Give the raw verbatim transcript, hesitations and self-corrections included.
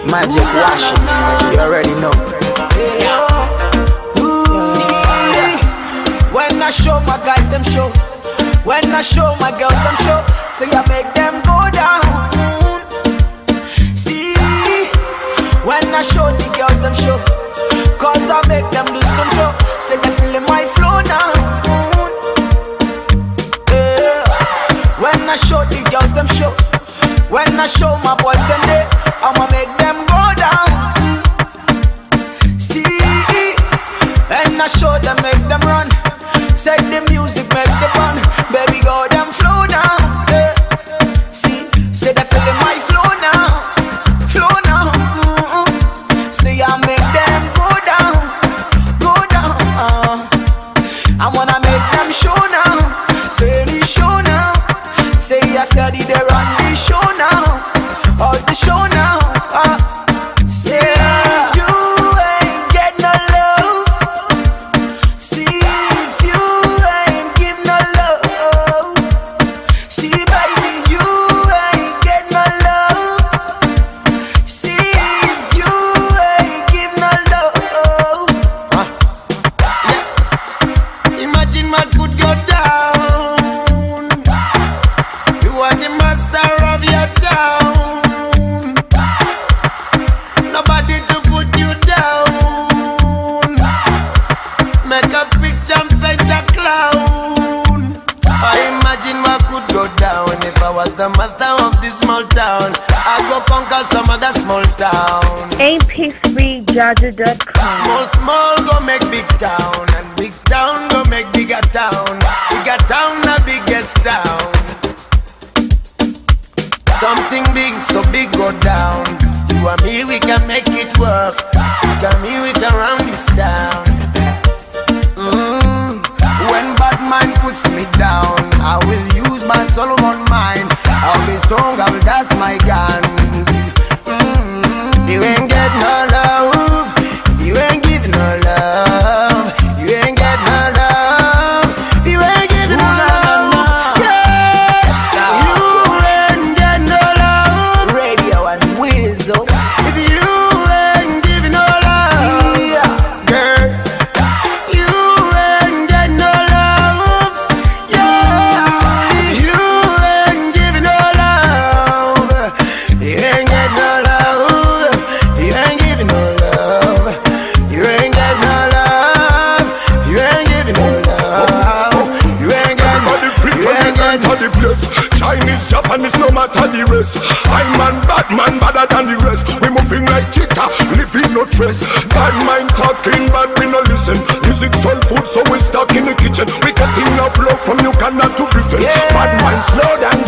Magic Washington, you already know. Yeah. Ooh. See, when I show my guys them show, when I show my girls them show, say I make them go down. See, when I show the girls them show, cause I make them lose control. Say they feeling my flow now. Yeah. When I show the girls them show, when I show my boys them day, I'ma make them go down. See, when I show them make them run, say the music make them run. Baby go them flow down. Yeah. See, say they feeling my flow now, flow now. Mm-mm. See I make them go down, go down. Uh. I wanna make them show now, say the show now. Say I study they run the show now, all the show now. Uh. Say you ain't get no love. See if you ain't give no love. See baby you ain't get no love. See if you ain't give no love. Uh. Yeah. Imagine what could go down. You are the master of your town. Nobody to put you down. Make a picture and paint a clown. I imagine what could go down if I was the master of this small town. I go conquer some other small town. A P three Jaja dot com. Small, small go make big town, and big town go make bigger town. Bigger town, the biggest town. Something big, so big go down. You and me, we can make it work. You and me, we can run this town. Mm. When bad mind puts me down, I will use my Solomon mind. I'll be strong, I will dash my gun. Mm. You ain't get no love. You ain't give no love. You ain't get no love. You ain't give no love. Yes, you ain't get no love. Radio and Weasel. If you ain't give no love, girl, you ain't get no love. Yeah, you ain't give no love. You ain't get no love. You ain't give no love. You ain't get no love. You ain't give no love. You ain't get no love. You ain't get no love. Chinese, Japanese, no matter the race. I'm man, bad man, badder than the rest. We moving like cheetah, living no trace. Bad mind talking, but we no listen. Music, soul food, so we stuck in the kitchen. We getting enough love from Uganda to Britain. Yeah. Bad mind slow down